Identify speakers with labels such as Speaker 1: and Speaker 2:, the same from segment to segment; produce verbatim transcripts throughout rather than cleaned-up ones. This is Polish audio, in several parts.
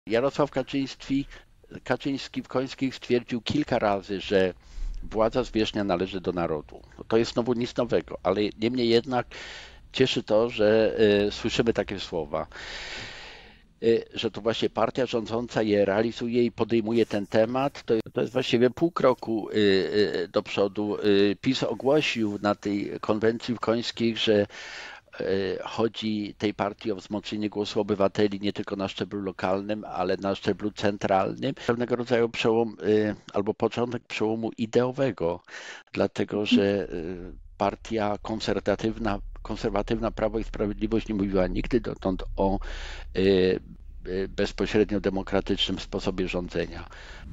Speaker 1: Jarosław Kaczyński, Kaczyński w Końskich stwierdził kilka razy, że władza zwierzchnia należy do narodu. No to jest znowu nic nowego, ale niemniej jednak cieszy to, że y, słyszymy takie słowa, y, że to właśnie partia rządząca je realizuje i podejmuje ten temat. To, to jest właściwie pół kroku y, y, do przodu. Y, PiS ogłosił na tej konwencji w Końskich, że chodzi tej partii o wzmocnienie głosu obywateli nie tylko na szczeblu lokalnym, ale na szczeblu centralnym. Pewnego rodzaju przełom albo początek przełomu ideowego, dlatego że partia konserwatywna, konserwatywna Prawo i Sprawiedliwość nie mówiła nigdy dotąd o bezpośrednio demokratycznym sposobie rządzenia.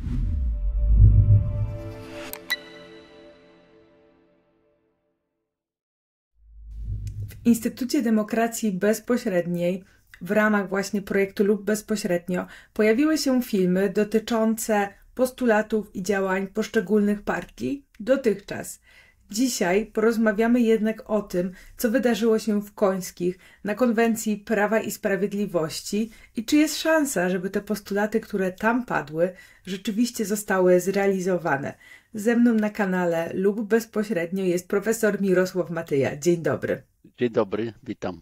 Speaker 2: W Instytucie Demokracji Bezpośredniej w ramach właśnie projektu Lub Bezpośrednio pojawiły się filmy dotyczące postulatów i działań poszczególnych partii dotychczas. Dzisiaj porozmawiamy jednak o tym, co wydarzyło się w Końskich na konwencji Prawa i Sprawiedliwości i czy jest szansa, żeby te postulaty, które tam padły, rzeczywiście zostały zrealizowane. Ze mną na kanale Lub Bezpośrednio jest profesor Mirosław Matyja. Dzień dobry.
Speaker 1: Dzień dobry, witam.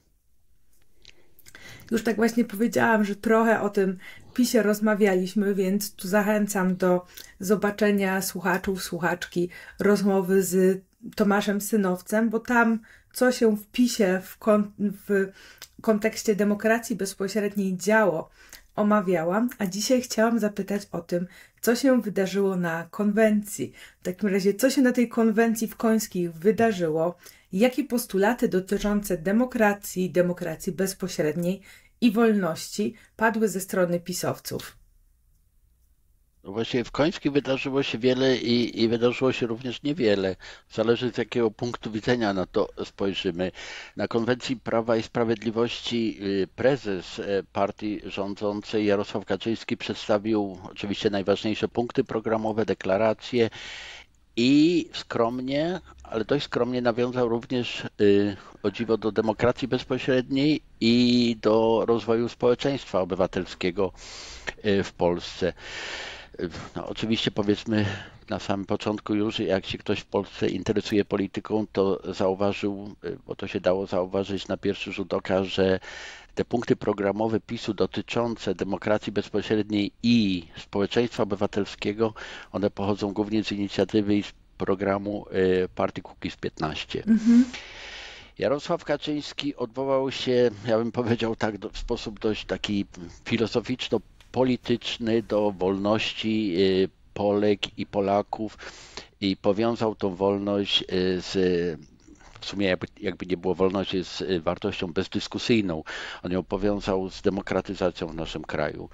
Speaker 2: Już tak właśnie powiedziałam, że trochę o tym PiSie rozmawialiśmy, więc tu zachęcam do zobaczenia słuchaczów, słuchaczki rozmowy z Tomaszem Synowcem, bo tam co się w PiSie w, kon w kontekście demokracji bezpośredniej działo, omawiałam, a dzisiaj chciałam zapytać o tym, co się wydarzyło na konwencji. W takim razie, co się na tej konwencji w Końskich wydarzyło, jakie postulaty dotyczące demokracji, demokracji bezpośredniej i wolności padły ze strony pisowców?
Speaker 1: No właśnie w Końskich wydarzyło się wiele i, i wydarzyło się również niewiele. Zależy z jakiego punktu widzenia na to spojrzymy. Na konwencji Prawa i Sprawiedliwości prezes partii rządzącej Jarosław Kaczyński przedstawił oczywiście najważniejsze punkty programowe, deklaracje i skromnie, ale dość skromnie nawiązał również o dziwo do demokracji bezpośredniej i do rozwoju społeczeństwa obywatelskiego w Polsce. No, oczywiście powiedzmy na samym początku już, jak się ktoś w Polsce interesuje polityką, to zauważył, bo to się dało zauważyć na pierwszy rzut oka, że te punkty programowe PiSu dotyczące demokracji bezpośredniej i społeczeństwa obywatelskiego, one pochodzą głównie z inicjatywy i z programu partii Kukiz piętnaście. Mhm. Jarosław Kaczyński odwołał się, ja bym powiedział tak, w sposób dość taki filozoficzno polityczny do wolności Polek i Polaków i powiązał tą wolność z, w sumie jakby, jakby nie było, wolność jest wartością bezdyskusyjną. On ją powiązał z demokratyzacją w naszym kraju.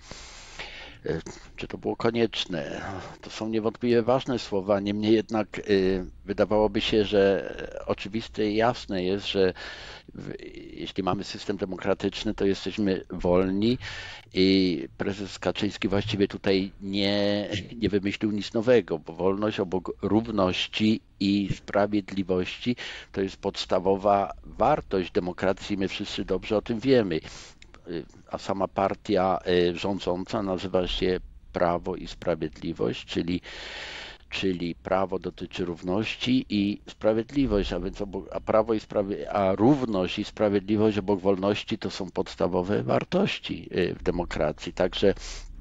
Speaker 1: Czy to było konieczne? To są niewątpliwie ważne słowa, niemniej jednak wydawałoby się, że oczywiste i jasne jest, że jeśli mamy system demokratyczny, to jesteśmy wolni i prezes Kaczyński właściwie tutaj nie, nie wymyślił nic nowego, bo wolność obok równości i sprawiedliwości to jest podstawowa wartość demokracji, my wszyscy dobrze o tym wiemy. A sama partia rządząca nazywa się Prawo i Sprawiedliwość, czyli, czyli prawo dotyczy równości i sprawiedliwość, a więc obok, a prawo i sprawie, a równość i sprawiedliwość obok wolności to są podstawowe wartości w demokracji. Także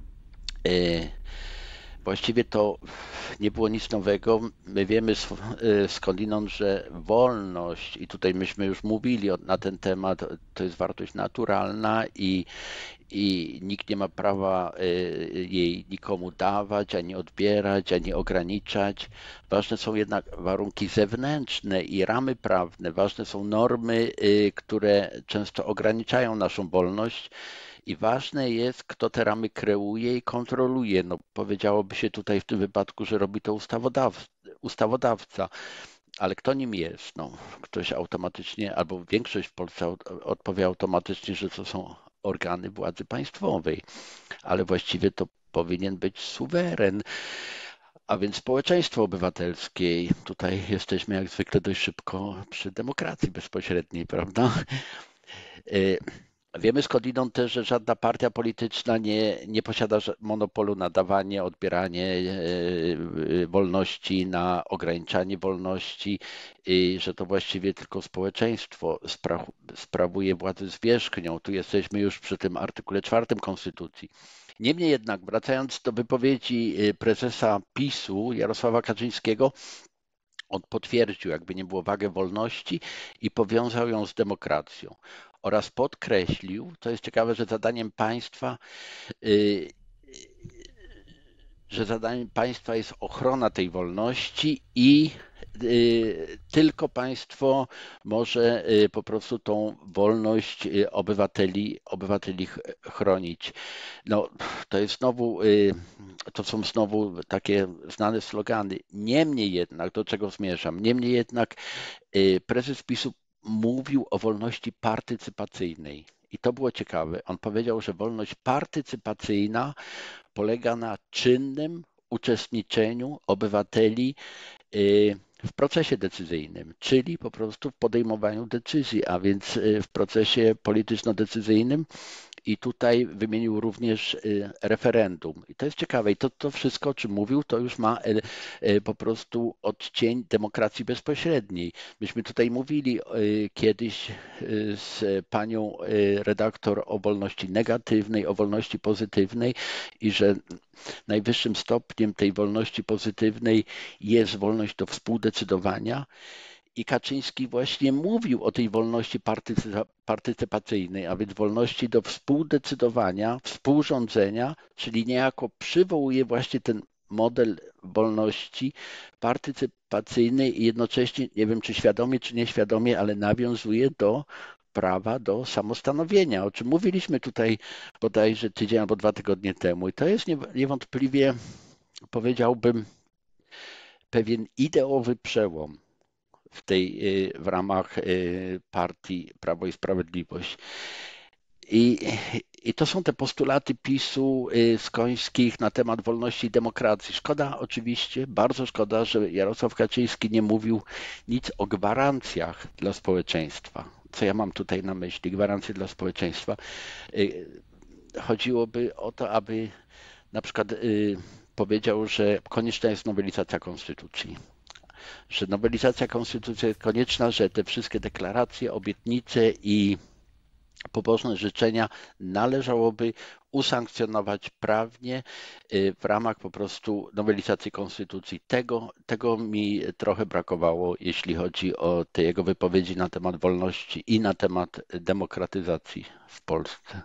Speaker 1: właściwie to nie było nic nowego. My wiemy skądinąd, że wolność, i tutaj myśmy już mówili na ten temat, to jest wartość naturalna i, i nikt nie ma prawa jej nikomu dawać, ani odbierać, ani ograniczać. Ważne są jednak warunki zewnętrzne i ramy prawne. Ważne są normy, które często ograniczają naszą wolność. I ważne jest, kto te ramy kreuje i kontroluje. No, powiedziałoby się tutaj w tym wypadku, że robi to ustawodawca, ustawodawca. Ale kto nim jest? No, ktoś automatycznie, albo większość w Polsce odpowie automatycznie, że to są organy władzy państwowej. Ale właściwie to powinien być suweren, a więc społeczeństwo obywatelskie. Tutaj jesteśmy jak zwykle dość szybko przy demokracji bezpośredniej, prawda? Wiemy skądinąd też, że żadna partia polityczna nie, nie posiada monopolu na dawanie, odbieranie e, wolności, na ograniczanie wolności i że to właściwie tylko społeczeństwo spra sprawuje władzę zwierzchnią. Tu jesteśmy już przy tym artykule czwartym Konstytucji. Niemniej jednak, wracając do wypowiedzi e, prezesa PiSu Jarosława Kaczyńskiego, on potwierdził, jakby nie było, wagę wolności i powiązał ją z demokracją oraz podkreślił, to jest ciekawe, że zadaniem państwa, y, że zadaniem państwa jest ochrona tej wolności i y, tylko państwo może y, po prostu tą wolność y, obywateli, obywateli chronić. No, to jest znowu, y, to są znowu takie znane slogany. Niemniej jednak, do czego zmierzam, niemniej jednak y, prezes PiSu mówił o wolności partycypacyjnej. I to było ciekawe. On powiedział, że wolność partycypacyjna polega na czynnym uczestniczeniu obywateli y, w procesie decyzyjnym, czyli po prostu w podejmowaniu decyzji, a więc y, w procesie polityczno-decyzyjnym. I tutaj wymienił również y, referendum. I to jest ciekawe. I to, to wszystko, o czym mówił, to już ma y, y, po prostu odcień demokracji bezpośredniej. Myśmy tutaj mówili y, kiedyś y, z panią y, redaktor o wolności negatywnej, o wolności pozytywnej i że najwyższym stopniem tej wolności pozytywnej jest wolność do współdecydowania. I Kaczyński właśnie mówił o tej wolności partycypacyjnej, a więc wolności do współdecydowania, współrządzenia, czyli niejako przywołuje właśnie ten model wolności partycypacyjnej i jednocześnie, nie wiem czy świadomie, czy nieświadomie, ale nawiązuje do prawa do samostanowienia, o czym mówiliśmy tutaj bodajże tydzień albo dwa tygodnie temu. I to jest niewątpliwie, powiedziałbym, pewien ideowy przełom w tej, w ramach partii Prawo i Sprawiedliwość. I, I to są te postulaty PiSu skońskich na temat wolności i demokracji. Szkoda oczywiście, bardzo szkoda, że Jarosław Kaczyński nie mówił nic o gwarancjach dla społeczeństwa. Co ja mam tutaj na myśli? Gwarancje dla społeczeństwa. Chodziłoby o to, aby na przykład powiedział, że konieczna jest nowelizacja konstytucji, że nowelizacja konstytucji jest konieczna, że te wszystkie deklaracje, obietnice i pobożne życzenia należałoby usankcjonować prawnie w ramach po prostu nowelizacji konstytucji. Tego, tego mi trochę brakowało, jeśli chodzi o te jego wypowiedzi na temat wolności i na temat demokratyzacji w Polsce.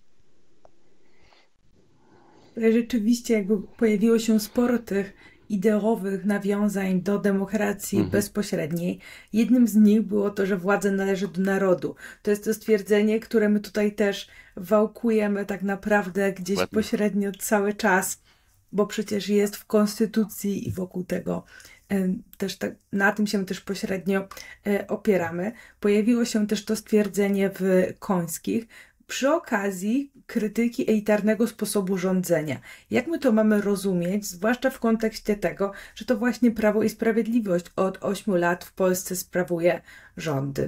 Speaker 2: Rzeczywiście jakby pojawiło się sporo tych ideowych nawiązań do demokracji mhm. bezpośredniej. Jednym z nich było to, że władza należy do narodu. To jest to stwierdzenie, które my tutaj też wałkujemy tak naprawdę gdzieś Ładnie. pośrednio cały czas, bo przecież jest w konstytucji i wokół tego też tak, na tym się też pośrednio opieramy. Pojawiło się też to stwierdzenie w Końskich przy okazji krytyki elitarnego sposobu rządzenia. Jak my to mamy rozumieć, zwłaszcza w kontekście tego, że to właśnie Prawo i Sprawiedliwość od ośmiu lat w Polsce sprawuje rządy?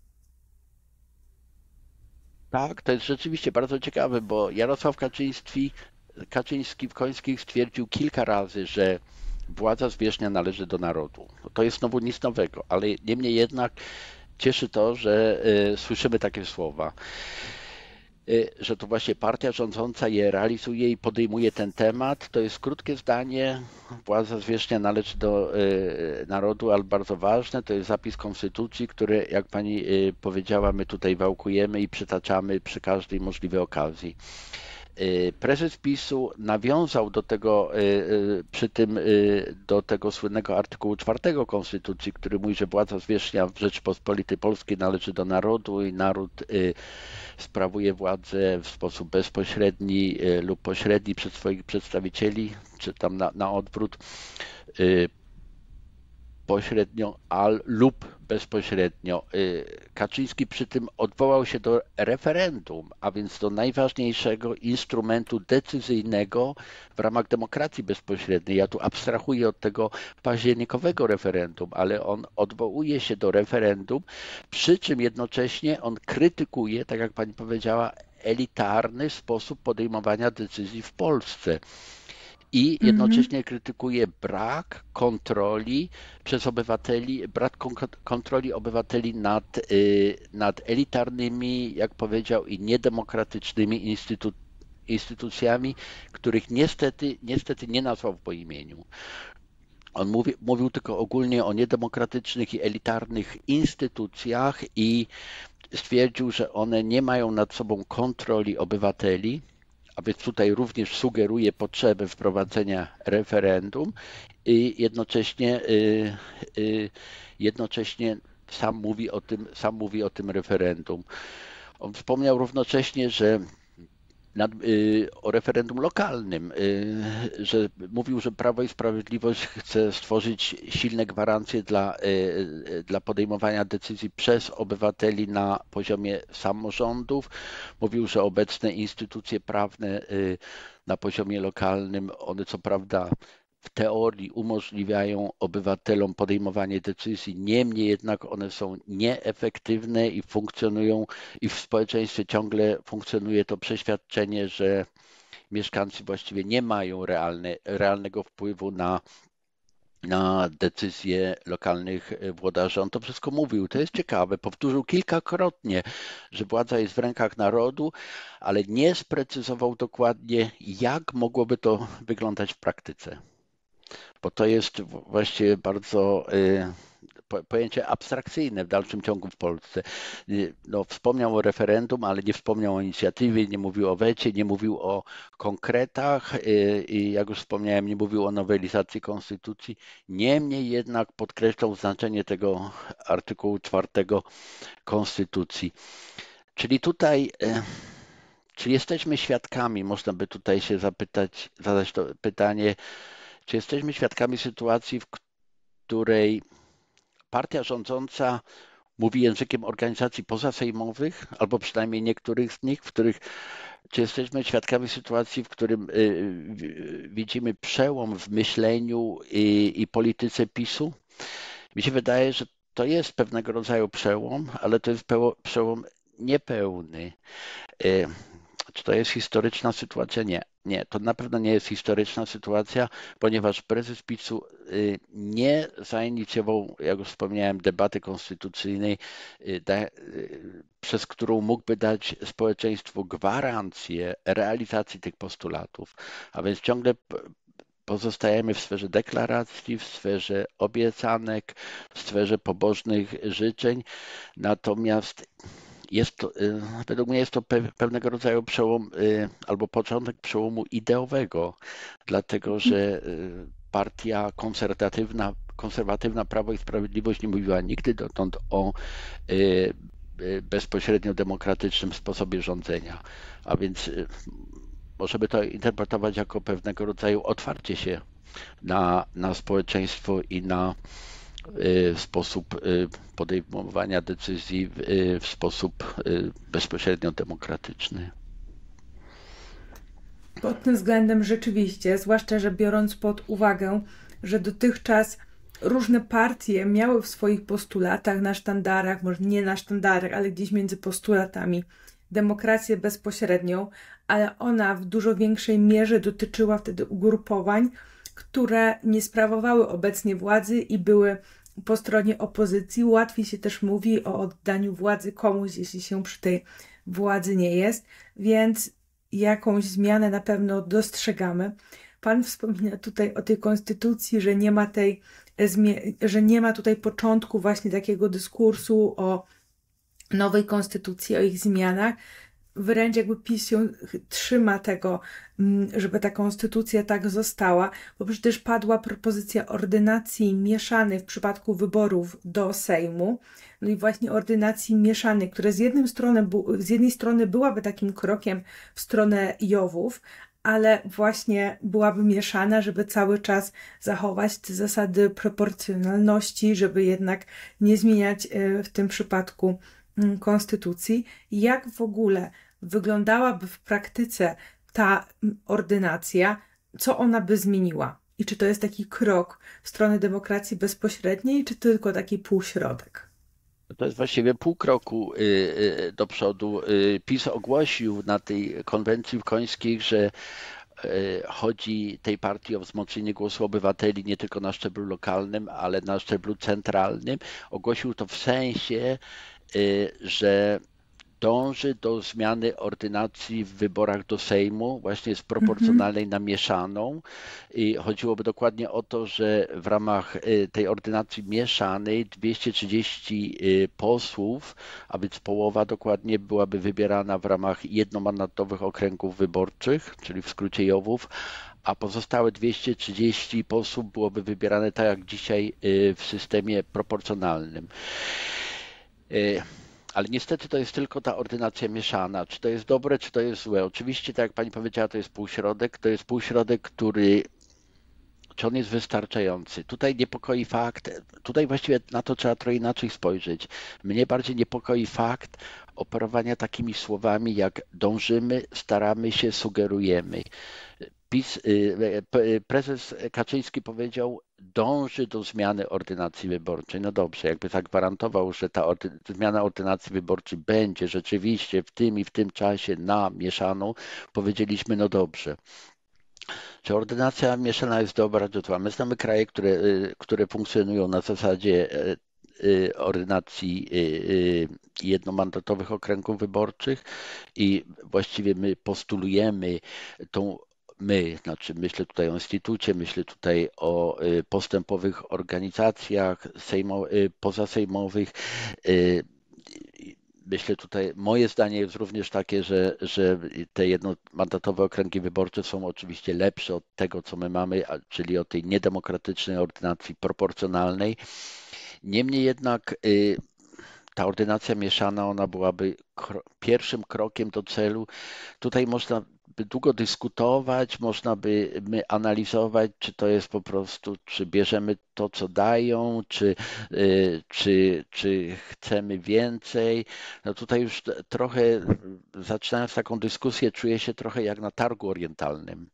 Speaker 1: Tak, to jest rzeczywiście bardzo ciekawe, bo Jarosław Kaczyński, Kaczyński w Końskich stwierdził kilka razy, że władza zwierzchnia należy do narodu. To jest znowu nic nowego, ale niemniej jednak cieszy to, że y, słyszymy takie słowa, że to właśnie partia rządząca je realizuje i podejmuje ten temat. To jest krótkie zdanie, władza zwierzchnia należy do y, narodu, ale bardzo ważne, to jest zapis konstytucji, który, jak pani y, powiedziała, my tutaj wałkujemy i przytaczamy przy każdej możliwej okazji. Y, prezes PiSu nawiązał do tego, y, y, przy tym y, do tego słynnego artykułu czwartego Konstytucji, który mówi, że władza zwierzchnia w Rzeczypospolitej Polskiej należy do narodu i naród y, sprawuje władzę w sposób bezpośredni lub pośredni przez swoich przedstawicieli, czy tam na, na odwrót, pośrednio al, lub bezpośrednio. Kaczyński przy tym odwołał się do referendum, a więc do najważniejszego instrumentu decyzyjnego w ramach demokracji bezpośredniej. Ja tu abstrahuję od tego październikowego referendum, ale on odwołuje się do referendum, przy czym jednocześnie on krytykuje, tak jak pani powiedziała, elitarny sposób podejmowania decyzji w Polsce. I jednocześnie krytykuje brak kontroli przez obywateli, brak kontroli obywateli nad, nad elitarnymi, jak powiedział, i niedemokratycznymi instytu, instytucjami, których niestety, niestety nie nazwał po imieniu. On mówi, mówił tylko ogólnie o niedemokratycznych i elitarnych instytucjach i stwierdził, że one nie mają nad sobą kontroli obywateli. A więc tutaj również sugeruje potrzebę wprowadzenia referendum i jednocześnie, jednocześnie sam mówi o tym, sam mówi o tym referendum. On wspomniał równocześnie, że nad, o referendum lokalnym, że mówił, że Prawo i Sprawiedliwość chce stworzyć silne gwarancje dla, dla podejmowania decyzji przez obywateli na poziomie samorządów. Mówił, że obecne instytucje prawne na poziomie lokalnym, one co prawda w teorii umożliwiają obywatelom podejmowanie decyzji, niemniej jednak one są nieefektywne i funkcjonują, i w społeczeństwie ciągle funkcjonuje to przeświadczenie, że mieszkańcy właściwie nie mają realne, realnego wpływu na, na decyzje lokalnych włodarzy. On to wszystko mówił. To jest ciekawe. Powtórzył kilkakrotnie, że władza jest w rękach narodu, ale nie sprecyzował dokładnie, jak mogłoby to wyglądać w praktyce. Bo to jest właściwie bardzo y, pojęcie abstrakcyjne w dalszym ciągu w Polsce. No, wspomniał o referendum, ale nie wspomniał o inicjatywie, nie mówił o wecie, nie mówił o konkretach y, i jak już wspomniałem, nie mówił o nowelizacji konstytucji. Niemniej jednak podkreślał znaczenie tego artykułu czwartego konstytucji. Czyli tutaj y, czy jesteśmy świadkami, można by tutaj się zapytać, zadać to pytanie, czy jesteśmy świadkami sytuacji, w której partia rządząca mówi językiem organizacji pozasejmowych, albo przynajmniej niektórych z nich, w których, czy jesteśmy świadkami sytuacji, w którym y, widzimy przełom w myśleniu i, i polityce PiSu? Mi się wydaje, że to jest pewnego rodzaju przełom, ale to jest przełom niepełny. Y, Czy to jest historyczna sytuacja? Nie. Nie, to na pewno nie jest historyczna sytuacja, ponieważ prezes PiSu nie zainicjował, jak już wspomniałem, debaty konstytucyjnej, przez którą mógłby dać społeczeństwu gwarancję realizacji tych postulatów. A więc ciągle pozostajemy w sferze deklaracji, w sferze obiecanek, w sferze pobożnych życzeń, natomiast jest to, według mnie jest to pewnego rodzaju przełom albo początek przełomu ideowego, dlatego że partia konserwatywna, konserwatywna Prawo i Sprawiedliwość nie mówiła nigdy dotąd o bezpośrednio demokratycznym sposobie rządzenia, a więc możemy to interpretować jako pewnego rodzaju otwarcie się na, na społeczeństwo i na sposób podejmowania decyzji w sposób bezpośrednio demokratyczny.
Speaker 2: Pod tym względem rzeczywiście, zwłaszcza, że biorąc pod uwagę, że dotychczas różne partie miały w swoich postulatach, na sztandarach, może nie na sztandarach, ale gdzieś między postulatami, demokrację bezpośrednią, ale ona w dużo większej mierze dotyczyła wtedy ugrupowań, które nie sprawowały obecnie władzy i były po stronie opozycji. Łatwiej się też mówi o oddaniu władzy komuś, jeśli się przy tej władzy nie jest, więc jakąś zmianę na pewno dostrzegamy. Pan wspomina tutaj o tej konstytucji, że nie ma tej, że nie ma tutaj początku właśnie takiego dyskursu o nowej konstytucji, o ich zmianach. Wręcz jakby PiS się trzyma tego, żeby ta konstytucja tak została, bo przecież padła propozycja ordynacji mieszanej w przypadku wyborów do Sejmu, no i właśnie ordynacji mieszanej, która z jednej strony, z jednej strony byłaby takim krokiem w stronę Jowów, ale właśnie byłaby mieszana, żeby cały czas zachować te zasady proporcjonalności, żeby jednak nie zmieniać w tym przypadku konstytucji. Jak w ogóle wyglądałaby w praktyce ta ordynacja, co ona by zmieniła? I czy to jest taki krok w stronę demokracji bezpośredniej, czy tylko taki półśrodek?
Speaker 1: To jest właściwie pół kroku do przodu. PiS ogłosił na tej konwencji w Końskich, że chodzi tej partii o wzmocnienie głosu obywateli nie tylko na szczeblu lokalnym, ale na szczeblu centralnym. Ogłosił to w sensie, że dąży do zmiany ordynacji w wyborach do Sejmu, właśnie z proporcjonalnej na mieszaną. I chodziłoby dokładnie o to, że w ramach tej ordynacji mieszanej dwieście trzydzieści posłów, a więc połowa dokładnie, byłaby wybierana w ramach jednomandatowych okręgów wyborczych, czyli w skrócie jowów, a pozostałe dwieście trzydzieści posłów byłoby wybierane tak jak dzisiaj w systemie proporcjonalnym. Ale niestety to jest tylko ta ordynacja mieszana. Czy to jest dobre, czy to jest złe? Oczywiście, tak jak pani powiedziała, to jest półśrodek. To jest półśrodek, który, czy on jest wystarczający? Tutaj niepokoi fakt, tutaj właściwie na to trzeba trochę inaczej spojrzeć. Mnie bardziej niepokoi fakt operowania takimi słowami jak dążymy, staramy się, sugerujemy. PiS, prezes Kaczyński powiedział, dąży do zmiany ordynacji wyborczej. No dobrze, jakby zagwarantował, że ta ordy, zmiana ordynacji wyborczej będzie rzeczywiście w tym i w tym czasie na mieszaną, powiedzieliśmy, no dobrze. Czy ordynacja mieszana jest dobra, czy zła? My znamy kraje, które, które funkcjonują na zasadzie ordynacji jednomandatowych okręgów wyborczych i właściwie my postulujemy tą My, znaczy myślę tutaj o instytucie, myślę tutaj o postępowych organizacjach sejmo, pozasejmowych. Myślę tutaj, moje zdanie jest również takie, że, że te jednomandatowe okręgi wyborcze są oczywiście lepsze od tego, co my mamy, czyli od tej niedemokratycznej ordynacji proporcjonalnej. Niemniej jednak ta ordynacja mieszana, ona byłaby kro, pierwszym krokiem do celu. Tutaj można by długo dyskutować, można by my analizować, czy to jest po prostu, czy bierzemy to, co dają, czy, czy, czy chcemy więcej. No tutaj już trochę, zaczynając taką dyskusję, czuję się trochę jak na targu orientalnym.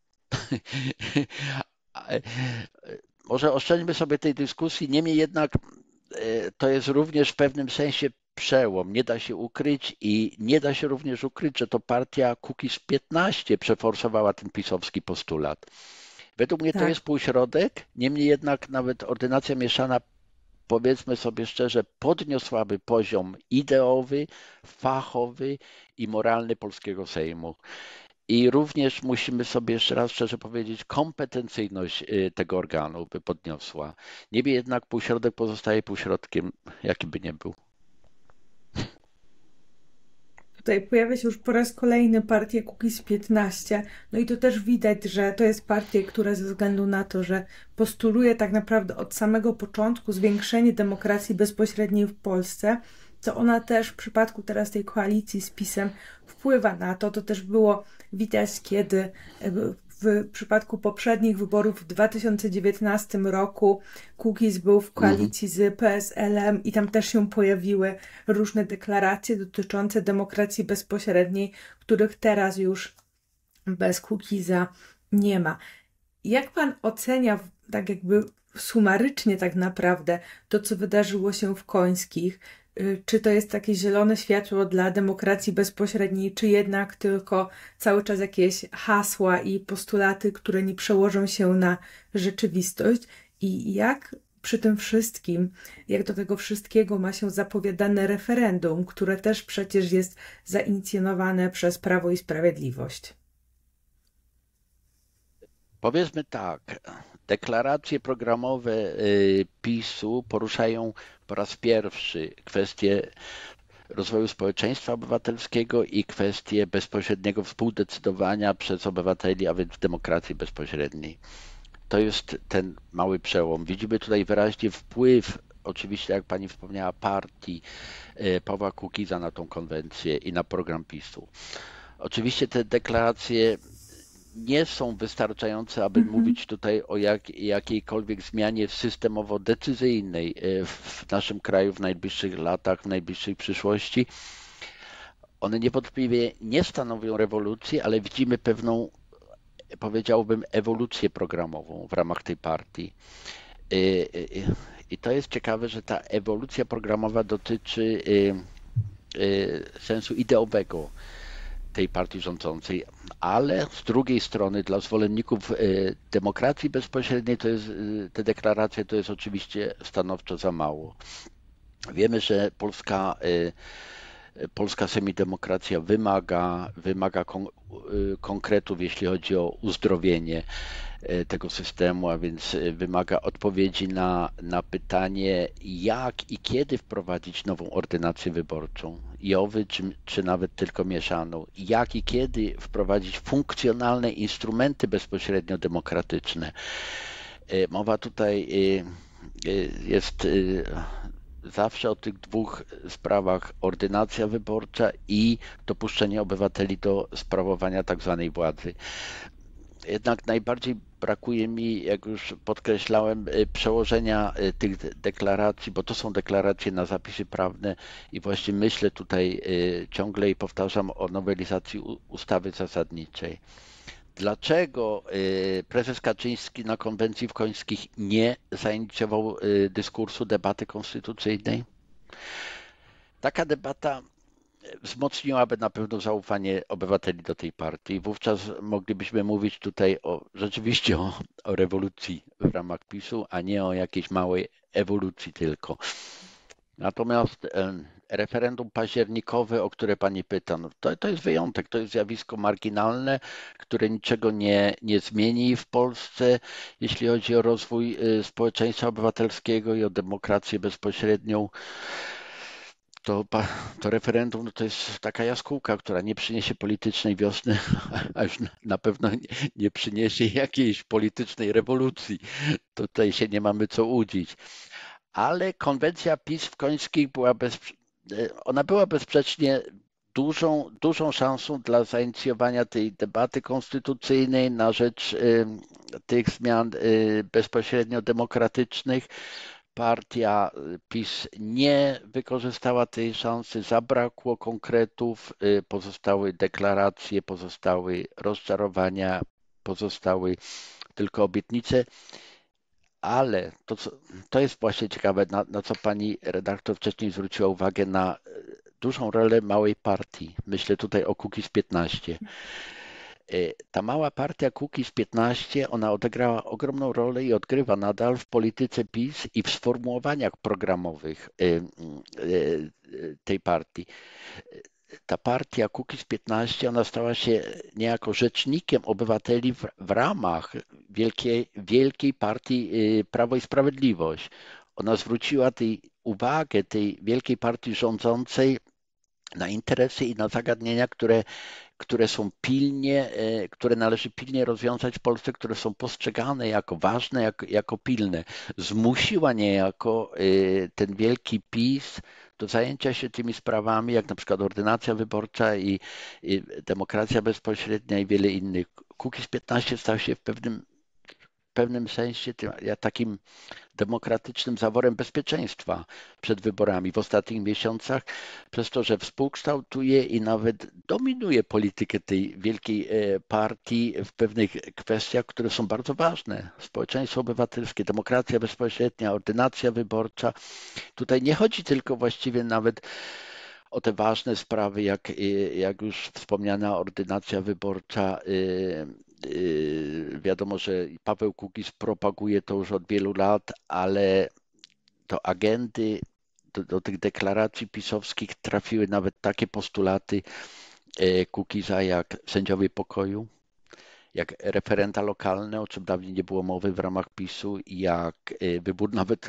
Speaker 1: Może oszczędźmy sobie tej dyskusji, niemniej jednak to jest również w pewnym sensie przełom. Nie da się ukryć i nie da się również ukryć, że to partia Kukiz piętnaście przeforsowała ten pisowski postulat. Według mnie tak. To jest półśrodek, niemniej jednak nawet ordynacja mieszana, powiedzmy sobie szczerze, podniosłaby poziom ideowy, fachowy i moralny polskiego Sejmu. I również musimy sobie jeszcze raz szczerze powiedzieć, kompetencyjność tego organu by podniosła. Niemniej jednak półśrodek pozostaje półśrodkiem, jaki by nie był.
Speaker 2: Tutaj pojawia się już po raz kolejny partia Kukiz piętnaście. No i to też widać, że to jest partia, która ze względu na to, że postuluje tak naprawdę od samego początku zwiększenie demokracji bezpośredniej w Polsce, to ona też w przypadku teraz tej koalicji z PiS-em wpływa na to. To też było widać, kiedy w przypadku poprzednich wyborów w dwa tysiące dziewiętnastym roku Kukiz był w koalicji z P S L-em i tam też się pojawiły różne deklaracje dotyczące demokracji bezpośredniej, których teraz już bez Kukiza nie ma. Jak pan ocenia, tak jakby sumarycznie tak naprawdę, to, co wydarzyło się w Końskich? Czy to jest takie zielone światło dla demokracji bezpośredniej, czy jednak tylko cały czas jakieś hasła i postulaty, które nie przełożą się na rzeczywistość? I jak przy tym wszystkim, jak do tego wszystkiego ma się zapowiadane referendum, które też przecież jest zainicjonowane przez Prawo i Sprawiedliwość?
Speaker 1: Powiedzmy tak, deklaracje programowe PiS-u poruszają po raz pierwszy kwestię rozwoju społeczeństwa obywatelskiego i kwestię bezpośredniego współdecydowania przez obywateli, a więc w demokracji bezpośredniej. To jest ten mały przełom. Widzimy tutaj wyraźnie wpływ, oczywiście jak pani wspomniała, partii Pawła Kukiza na tą konwencję i na program PiS-u. Oczywiście te deklaracje nie są wystarczające, aby
Speaker 2: Mhm.
Speaker 1: mówić tutaj o jak, jakiejkolwiek zmianie systemowo-decyzyjnej w naszym kraju w najbliższych latach, w najbliższej przyszłości. One niewątpliwie nie stanowią rewolucji, ale widzimy pewną, powiedziałbym, ewolucję programową w ramach tej partii. I to jest ciekawe, że ta ewolucja programowa dotyczy sensu ideowego tej partii rządzącej, ale z drugiej strony dla zwolenników demokracji bezpośredniej to jest, te deklaracje to jest oczywiście stanowczo za mało. Wiemy, że polska, polska semidemokracja wymaga, wymaga kon, konkretów, jeśli chodzi o uzdrowienie tego systemu, a więc wymaga odpowiedzi na, na pytanie, jak i kiedy wprowadzić nową ordynację wyborczą, JOW-y czy, czy nawet tylko mieszaną, jak i kiedy wprowadzić funkcjonalne instrumenty bezpośrednio demokratyczne. Mowa tutaj jest zawsze o tych dwóch sprawach: ordynacja wyborcza i dopuszczenie obywateli do sprawowania tak zwanej władzy. Jednak najbardziej brakuje mi, jak już podkreślałem, przełożenia tych deklaracji, bo to są deklaracje na zapisy prawne i właśnie myślę tutaj ciągle i powtarzam o nowelizacji ustawy zasadniczej. Dlaczego prezes Kaczyński na konwencji w Końskich nie zainicjował dyskursu, debaty konstytucyjnej? Taka debata wzmocniłaby na pewno zaufanie obywateli do tej partii. Wówczas moglibyśmy mówić tutaj o, rzeczywiście o, o rewolucji w ramach PiSu, a nie o jakiejś małej ewolucji tylko. Natomiast referendum październikowe, o które pani pyta, no to, to jest wyjątek, to jest zjawisko marginalne, które niczego nie, nie zmieni w Polsce, jeśli chodzi o rozwój społeczeństwa obywatelskiego i o demokrację bezpośrednią. To, to referendum no to jest taka jaskółka, która nie przyniesie politycznej wiosny, a już na pewno nie, nie przyniesie jakiejś politycznej rewolucji. Tutaj się nie mamy co łudzić. Ale konwencja PiS w Końskich była, bez, ona była bezsprzecznie dużą, dużą szansą dla zainicjowania tej debaty konstytucyjnej na rzecz y, tych zmian y, bezpośrednio demokratycznych. Partia PiS nie wykorzystała tej szansy, zabrakło konkretów, pozostały deklaracje, pozostały rozczarowania, pozostały tylko obietnice, ale to, co, to jest właśnie ciekawe, na, na co pani redaktor wcześniej zwróciła uwagę, na dużą rolę małej partii. Myślę tutaj o Kukiz piętnaście. Ta mała partia Kukiz piętnaście, ona odegrała ogromną rolę i odgrywa nadal w polityce PiS i w sformułowaniach programowych tej partii. Ta partia Kukiz piętnaście, ona stała się niejako rzecznikiem obywateli w, w ramach wielkiej, wielkiej partii Prawo i Sprawiedliwość. Ona zwróciła tej uwagę tej wielkiej partii rządzącej na interesy i na zagadnienia, które, które są pilnie, które należy pilnie rozwiązać w Polsce, które są postrzegane jako ważne, jako, jako pilne. Zmusiła niejako ten wielki PiS do zajęcia się tymi sprawami, jak na przykład ordynacja wyborcza i, i demokracja bezpośrednia i wiele innych. Kukiz piętnaście stał się w pewnym, w pewnym sensie tym, takim demokratycznym zaworem bezpieczeństwa przed wyborami w ostatnich miesiącach, przez to, że współkształtuje i nawet dominuje politykę tej wielkiej partii w pewnych kwestiach, które są bardzo ważne. Społeczeństwo obywatelskie, demokracja bezpośrednia, ordynacja wyborcza. Tutaj nie chodzi tylko właściwie nawet o te ważne sprawy, jak, jak już wspomniana ordynacja wyborcza. Wiadomo, że Paweł Kukiz propaguje to już od wielu lat, ale do agendy, do, do tych deklaracji pisowskich trafiły nawet takie postulaty Kukiza jak sędziowie pokoju, jak referenda lokalne, o czym dawniej nie było mowy w ramach PiSu, jak wybór nawet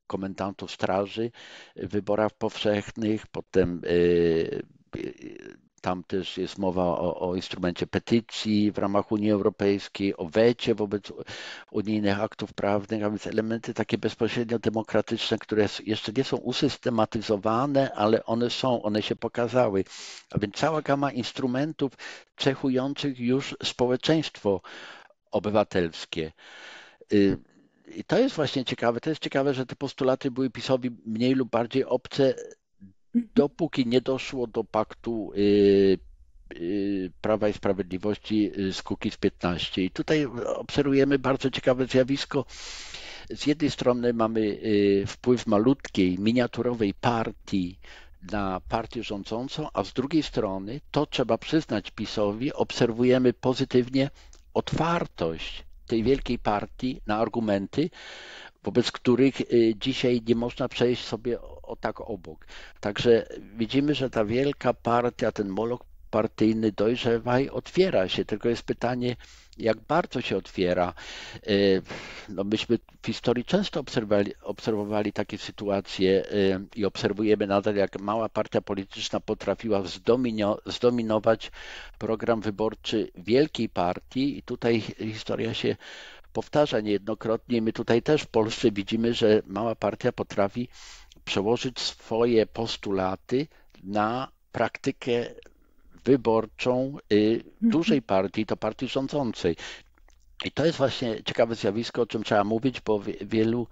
Speaker 1: komendantów straży w wyborach powszechnych, potem Tam też jest mowa o, o instrumencie petycji w ramach Unii Europejskiej, o wecie wobec unijnych aktów prawnych, a więc elementy takie bezpośrednio demokratyczne, które jeszcze nie są usystematyzowane, ale one są, one się pokazały. A więc cała gama instrumentów cechujących już społeczeństwo obywatelskie. I to jest właśnie ciekawe. To jest ciekawe, że te postulaty były PiS-owi mniej lub bardziej obce, dopóki nie doszło do paktu y, y, Prawa i Sprawiedliwości z Kukiz piętnaście. I tutaj obserwujemy bardzo ciekawe zjawisko. Z jednej strony mamy y, wpływ malutkiej, miniaturowej partii na partię rządzącą, a z drugiej strony, to trzeba przyznać PiS-owi, obserwujemy pozytywnie otwartość tej wielkiej partii na argumenty, wobec których dzisiaj nie można przejść sobie o tak obok. Także widzimy, że ta wielka partia, ten moloch partyjny dojrzewa i otwiera się, tylko jest pytanie, jak bardzo się otwiera. No myśmy w historii często obserwowali, obserwowali takie sytuacje i obserwujemy nadal, jak mała partia polityczna potrafiła zdomino, zdominować program wyborczy wielkiej partii i tutaj historia się powtarza niejednokrotnie. My tutaj też w Polsce widzimy, że mała partia potrafi przełożyć swoje postulaty na praktykę wyborczą dużej partii, to partii rządzącej. I to jest właśnie ciekawe zjawisko, o czym trzeba mówić, bo wielu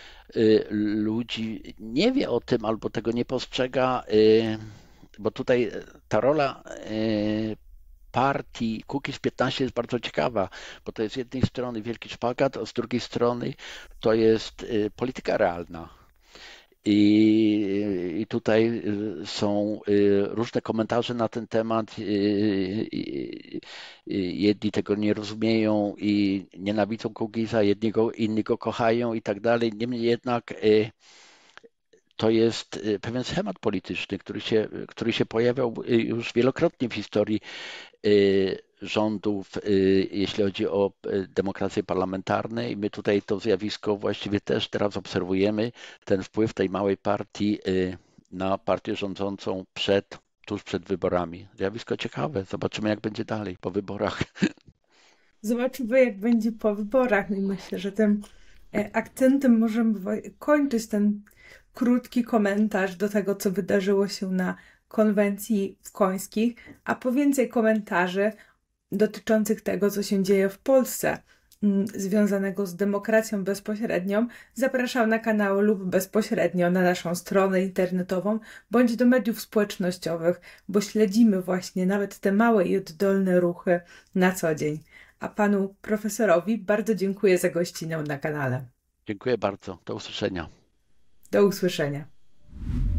Speaker 1: ludzi nie wie o tym albo tego nie postrzega, bo tutaj ta rola partii Kukiz piętnaście jest bardzo ciekawa, bo to jest z jednej strony wielki szpagat, a z drugiej strony to jest polityka realna. I, I tutaj są różne komentarze na ten temat. Jedni tego nie rozumieją i nienawidzą Kukiza, jedni go, inni go kochają i tak dalej. Niemniej jednak to jest pewien schemat polityczny, który się, który się pojawiał już wielokrotnie w historii rządów, jeśli chodzi o demokrację parlamentarną i my tutaj to zjawisko właściwie też teraz obserwujemy, ten wpływ tej małej partii na partię rządzącą przed, tuż przed wyborami. Zjawisko ciekawe, zobaczymy jak będzie dalej po wyborach.
Speaker 2: Zobaczymy jak będzie po wyborach i myślę, że tym akcentem możemy kończyć ten krótki komentarz do tego, co wydarzyło się na konwencji w Końskich, a po więcej komentarzy dotyczących tego, co się dzieje w Polsce, związanego z demokracją bezpośrednią, zapraszam na kanał lub bezpośrednio na naszą stronę internetową, bądź do mediów społecznościowych, bo śledzimy właśnie nawet te małe i oddolne ruchy na co dzień. A panu profesorowi bardzo dziękuję za gościnę na kanale.
Speaker 1: Dziękuję bardzo. Do usłyszenia.
Speaker 2: Do usłyszenia.